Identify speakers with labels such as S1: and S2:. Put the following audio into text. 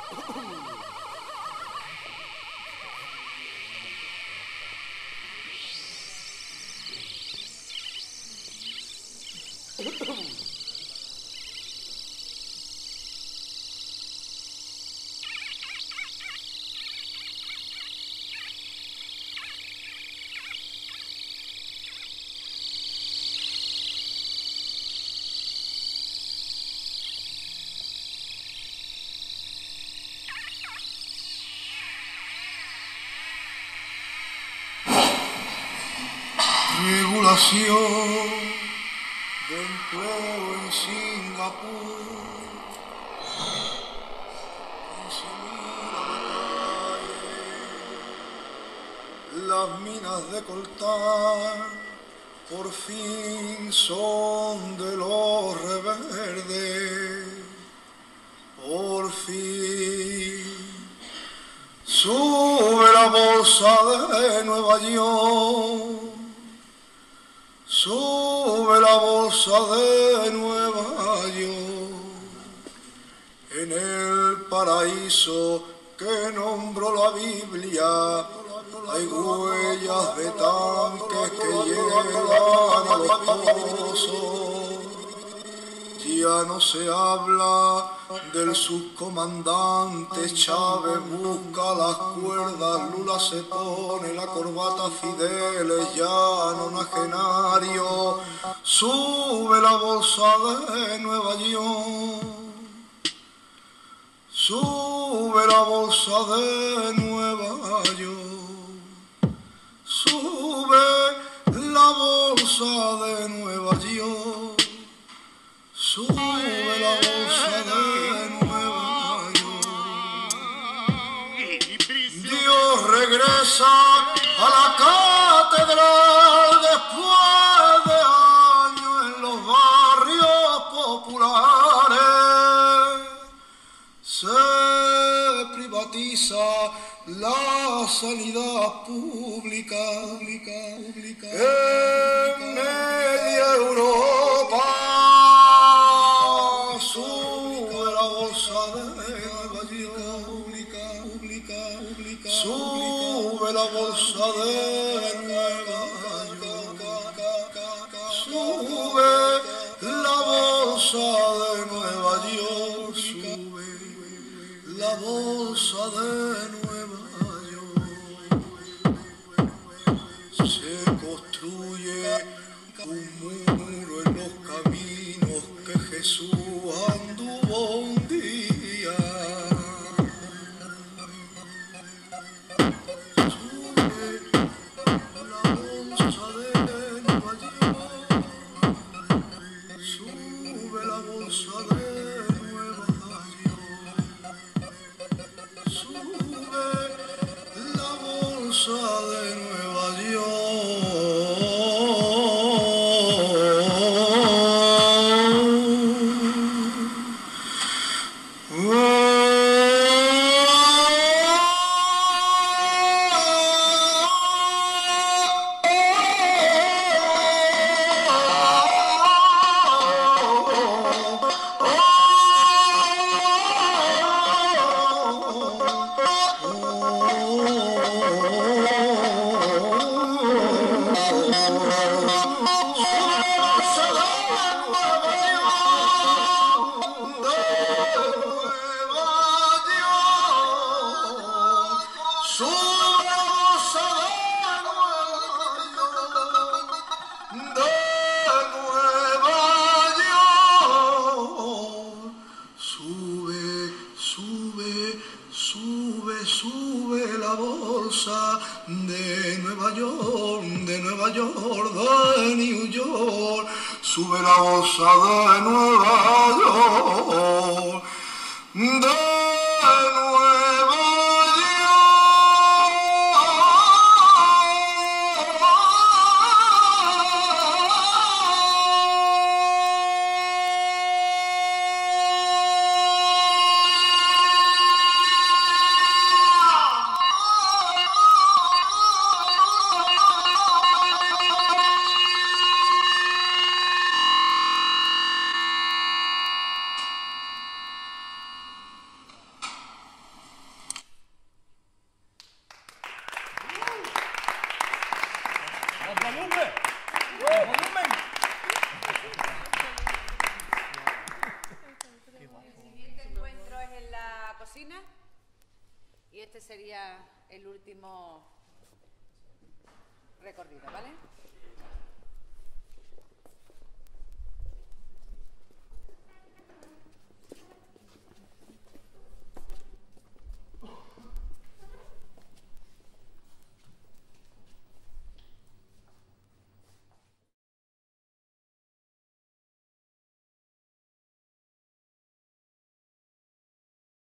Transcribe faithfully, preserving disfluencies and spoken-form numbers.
S1: Regulación de empleo en Singapur. Y se mira la calle, las minas de coltar por fin son de los reverdes. Por fin sube la bolsa de Nueva York. Sube la bolsa de Nueva York, en el paraíso que nombró la Biblia, hay huellas de tanques que llegan a los pozos. Ya no se habla del subcomandante Chávez, busca las cuerdas, Lula se pone la corbata, Fidel es ya nonagenario, sube la bolsa de Nueva York, sube la bolsa de Nueva York, sube la bolsa de Nueva York. Sube la bolsa de Nueva York. Dios regresa a la catedral después de años en los barrios populares. Se privatiza la sanidad pública, pública, pública en media Europa. Sube la bolsa de Nueva York, pública, pública, pública, sube la bolsa de Nueva York, sube la bolsa de Nueva York, sube la bolsa de Nueva York. Se construye un muro en los caminos que Jesús anduvo un día. Sube la bolsa de Nueva York, sube la bolsa de Nueva York, sube la bolsa de Nueva York. Sube la bolsa de Nueva York, de Nueva York.
S2: bocina y este sería el último recorrido, ¿vale?